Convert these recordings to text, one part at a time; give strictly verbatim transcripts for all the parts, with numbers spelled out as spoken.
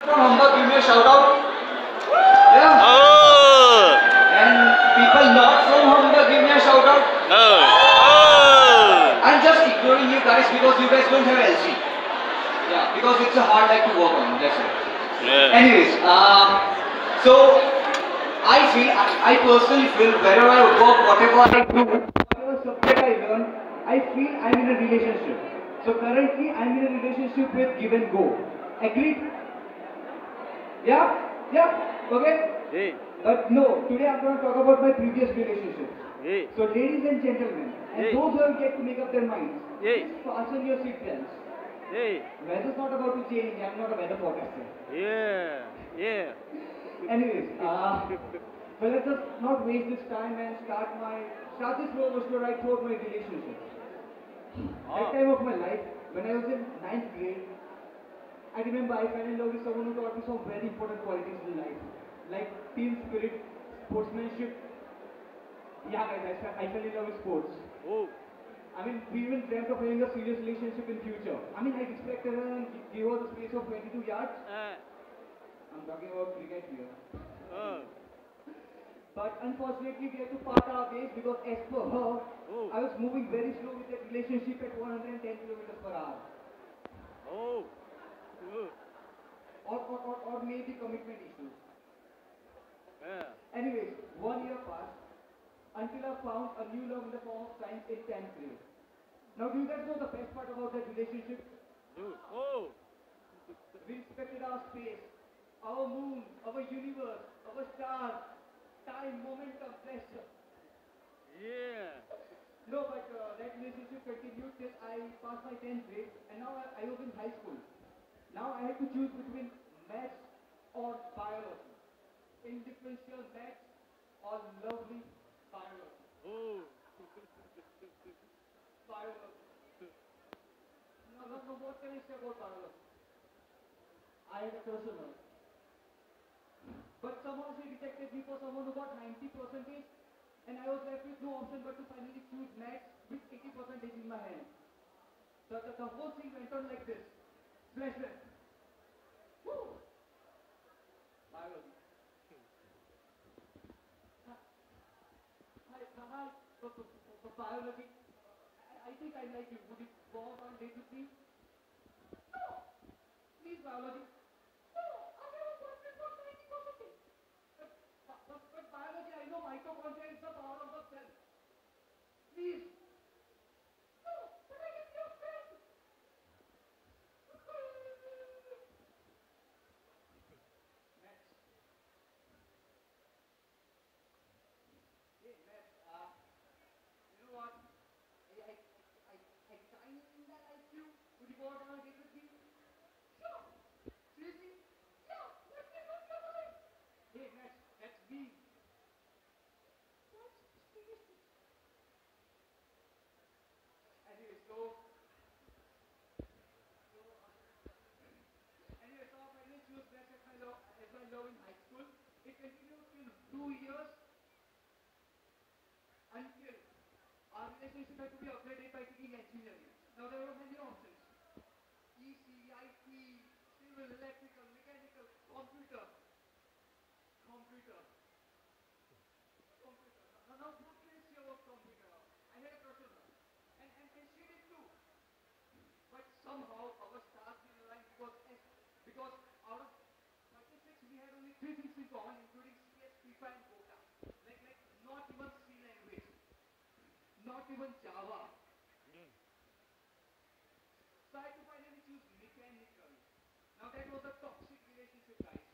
From Hamburg, give me a shout out. Yeah. Oh. And people not from Hamburg, give me a shout out. Oh. Oh. I'm just ignoring you guys because you guys don't have L C. Yeah, because it's a hard life to work on. That's it. Yeah. Anyways, um, so I feel, I, I personally feel wherever I work, whatever I do, whatever subject I learn, I feel I'm in a relationship. So currently I'm in a relationship with Give and Go. Agreed? Yeah? Yeah? Okay? Hey. But no, today I'm going to talk about my previous relationship. Hey. So ladies and gentlemen, and Hey. those who have yet to make up their minds, Hey. please fasten your seatbelts. Hey. Weather's not about to change, I'm not a weather forecaster. Yeah. Yeah. Anyways, uh, well, let us not waste this time and start my start this roller coaster ride throughout my relationship. That Ah. time of my life, when I was in ninth grade, I remember I fell in love with someone who taught me some very important qualities in life, like team spirit, sportsmanship. Yeah, guys, I, fell- I fell in love with sports. Oh. I mean, we even dreamt of having a serious relationship in future. I mean, I respected her and gave her the space of twenty-two yards. Uh. I'm talking about cricket here. Oh. But unfortunately, we had to part our ways because as per her, Oh. I was moving very slow with that relationship at one hundred ten kilometers per hour. Oh. Oh. Or, or, or, or maybe commitment issues. Yeah. Anyways, one year passed until I found a new love in the form of science in tenth grade. Now, do you guys know the best part about that relationship? Dude. Oh. We respected our space, our moon, our universe, our stars, time, momentum, pressure. Yeah. No, but uh, that relationship continued till I passed my tenth grade, and now I, I was in high school. Now I had to choose between maths or biology. Indifferential maths or lovely biology. Oh. Biology. No, no, no, what can I say about biology? I had a crush on her. But somehow she rejected me for someone who got ninety percentage, and I was left with no option but to finally choose maths with eighty percentage in my hand. The, the, the whole thing went on like this. Flashback. Woo! Biology. Hi, hi, hi, for, for, for, for biology. I, I think I like you. Would you go out on date with me? No! Please, biology. No! I have a boyfriend for ninety percentage. But, but, but, but biology, I know mitochondria is the power of the cell. Please. No! But I can be your friend. Next. Hey, Matt, uh, you know what? I, I, I, I kinda like you. Would you go out on a date with me? Sure. Seriously? Yeah, let me know your mind. Hey, Matt, that's me. What? Seriously? Anyway, so, so, uh, anyway, so I finally choose Matt as my love, as my love in high school. It continued till two years until our relationship had to be upgraded by taking engineering. Now there were many options. E C, I T, civil, electrical, mechanical, computer. Computer. Computer. Now, now what can I say about computer? I had a crush on her. And, and, and she did too. But somehow our stars didn't align because, as- because out of thirty-six we had only three things in common including C S, FIFA and Dota. Like, like not even C language. Not even Java. So I had to finally choose mechanical. Now that was a toxic relationship, guys.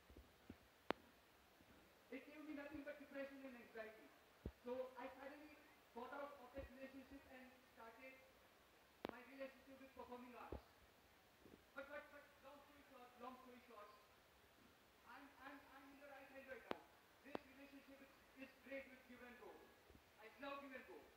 It gave me nothing but depression and anxiety. So I finally got out of that relationship and started my relationship with performing arts. But but but long story short, long story short, I'm I'm I'm in the right hand right now. This relationship is, is great with Give and Go. I love Give and Go.